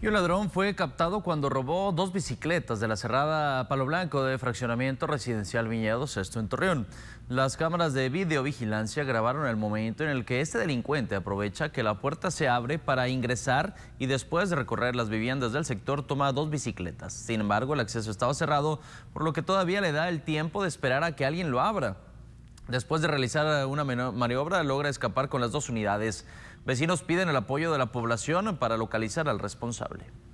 Y un ladrón fue captado cuando robó dos bicicletas de la cerrada Palo Blanco de fraccionamiento residencial Viñedos, esto en Torreón. Las cámaras de videovigilancia grabaron el momento en el que este delincuente aprovecha que la puerta se abre para ingresar y después de recorrer las viviendas del sector toma dos bicicletas. Sin embargo, el acceso estaba cerrado, por lo que todavía le da el tiempo de esperar a que alguien lo abra. Después de realizar una maniobra, logra escapar con las dos unidades. Vecinos piden el apoyo de la población para localizar al responsable.